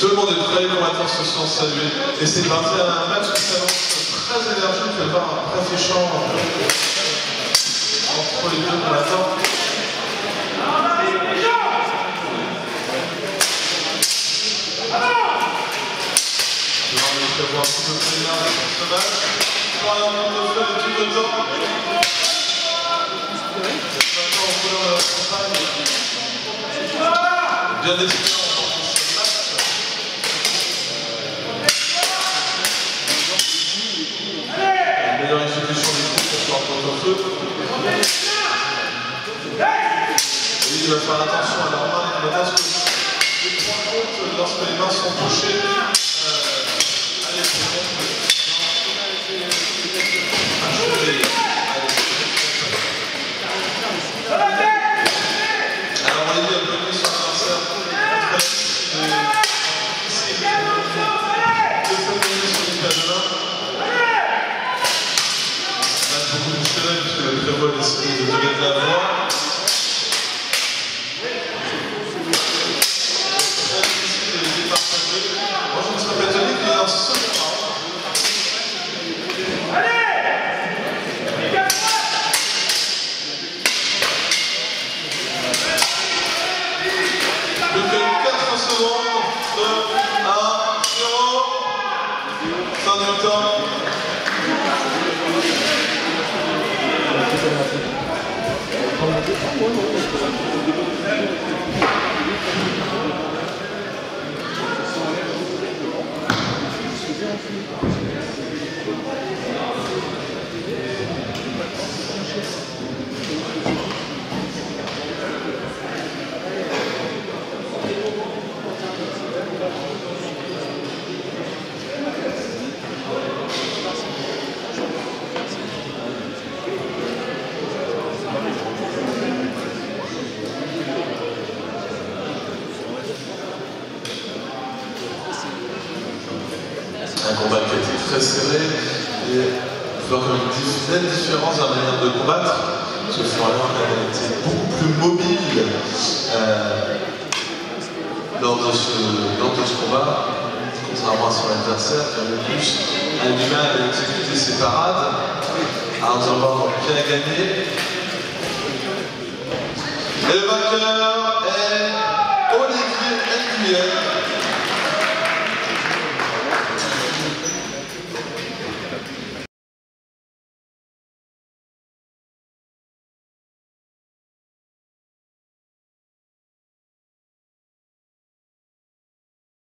Tout le monde est prêt, les combattants se sont salués. Et c'est parti à un match qui s'annonce très énergique, tu vas voir un préféchant entre les deux combattants. Je vais vous faire voir un petit peu plus large sur ce match. Pour un nombre de feux de tout le temps. Maintenant, on peut leur campagne. Bien décidé. Meilleure exécution du coup pour faire porte au feu. Et il va faire attention à leurs mains, parce que les points comptent lorsque les mains sont touchées à l'épaule. Alors on est un peu plus sur l'adversaire de favoriser son état de main. Beaucoup musclé puisque le prévôt a décidé de donner de la voix. Très difficile de les départager. Moi je ne serais pas étonné qu'il y ait un second round. Plus que 4 secondes de 1-0. Fin du temps. Un combat qui a été très serré et on voit comme une nette différence dans la manière de combattre. Parce que Florian a été beaucoup plus mobile lors de ce combat, contrairement à son adversaire qui avait plus a eu du mal à exécuter ses parades, à en avoir bien gagné. Et le vainqueur est Olivier Nguyen.